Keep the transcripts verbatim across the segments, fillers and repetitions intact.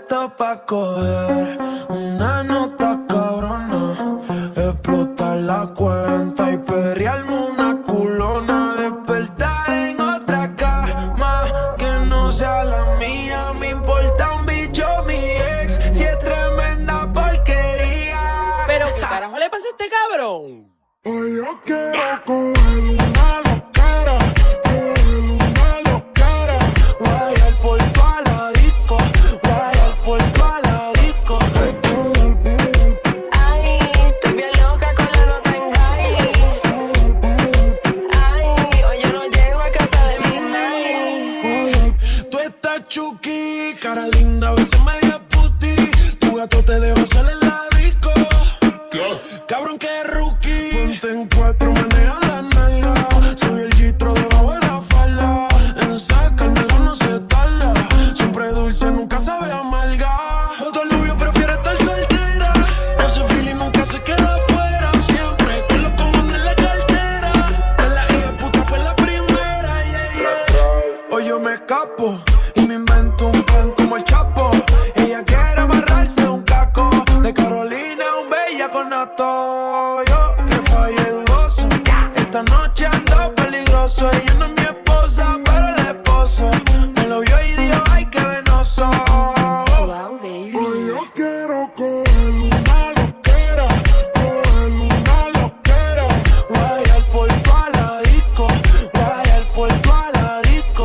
puesto pa' coger una nota cabrona, explotar la cuenta y perrearme una culona, despertar en otra cama que no sea la mía. Me importa un bicho mi ex, si es tremenda porquería. ¿Pero qué carajo le pasa a este cabrón? Hoy yo quiero coger una loquera, coger una loquera, guayar por toda la disco, guayar por toda la disco. Ay, estoy bien loca con la nota en high. Ay, hoy yo no llego a casa de mi nani. Tú estás chuki, cara linda, a veces media puti. Tu gato te dejó salir en la disco. Cabrón que rookie. Ponte en cuatro, menea la nalga. Soy el gistro debajo de la falda. En sacármelo no se tarda. Siempre dulce, nunca sabe amarga. Otro novio prefiere estar soltera. Ese feeling nunca se queda afuera. Siempre con los comunes en la cartera. De la hija puta fue la primera, yeah, yeah. Hoy yo me escapo y me invento un plan como el Chapo. Ella quiere amarrarse un caco. De Carolina un bella con nato. Yo que fallé dudoso. Esta noche ando peligroso. Ella no es mi esposa, pero el esposo me lo vio y dijo, ay, qué venoso. Wow, baby. Hoy yo quiero coger una loquera, coger una loquera, guayar por toda la disco, guayar por toda la disco.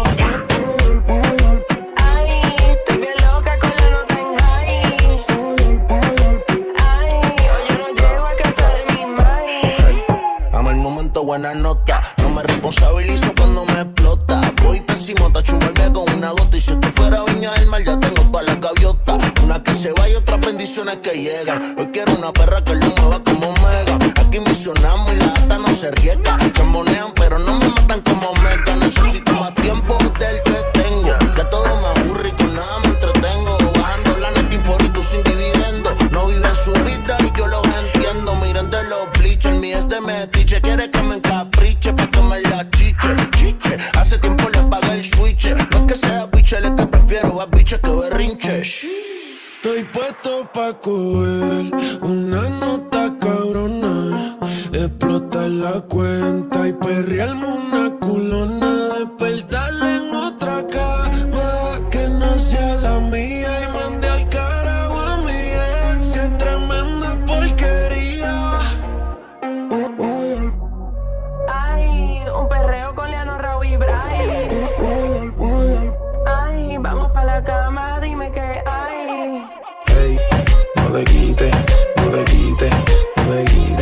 Ay, estoy bien loca con la nota en high. Ay, hoy yo no llego a casa de mi mami. Amo el momento, buena nota. No me responsabilizo cuando me explota. Voy pésimo, te chumbarme con una gota. Y si esto fuera Viña del Mar, ya tengo toda la gaviota. Una que se va y otras bendiciones que llegan. Hoy quiero una perra que lo mueva como mega. Aquí misionamos y la ata no se riega. Se monean, pero no me matan como mega. Necesito más tiempo del que tengo. Ya todo me aburre y con nada me entretengo. Bajando la net info y tú sin dividendo. No viven su vida y yo los entiendo. Miren de los bleachers, mi es de metiche. Quiere que me encapriche pa' que me la chiche, chiche. Hace tiempo le pagué el switch. No es que sea biche, le que prefiero a biche que berrinche. Estoy puesto pa' coger una nota cabrona, explotar la cuenta y perrearme una culona, despertarle en otra cama que no sea la mía y mandé al carajo a mi ex, si es tremenda porquería. Ay, un perreo con Lyanno, Rauw y Brray. Ay, vamos pa' la cama, dime qué hay. Hey, no te quites, no te quites, no te quites.